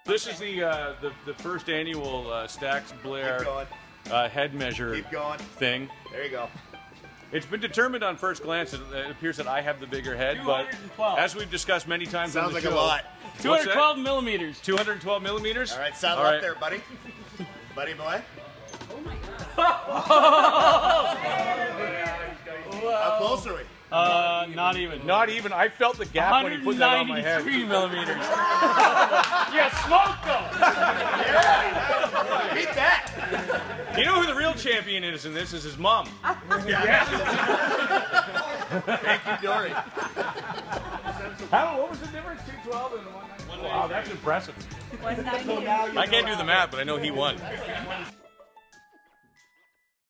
This is the first annual Stax Blair head measure thing. There you go. It's been determined on first glance. It appears that I have the bigger head, but as we've discussed many times on the show, sounds like a lot. 212 millimeters. 212 millimeters. All right, saddle up there, buddy. Buddy boy. Oh my God. How close are we? Not even. Not even. I felt the gap when he put that on my head. 193 millimeters. Yeah, smoke though. Yeah. Beat that. You know who the real champion is in this? Is his mom. Yeah. Thank you, Dory. What was the difference? 212 and 193. Wow, that's impressive. 198. I can't do the math, but I know he won.